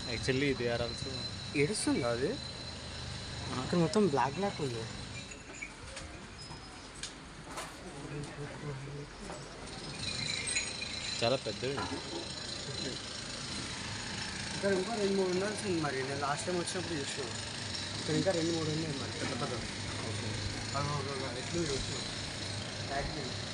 Actually they are also ఏడుస్తుంది అది అక్కడ మొత్తం బ్లాక్ బ్లాక్ ఉంది. చాలా పెద్దవి. ఇక్కడ ఇంకా 2-3 ఉండాల్సింది మరి. నేను లాస్ట్ టైం వచ్చినప్పుడు చూసినాను. ఇక్కడ ఇంకా 2-3 ఉన్నాయి మరి పెద్ద పెద్ద. ఓకే ఎట్లు వచ్చినాయి.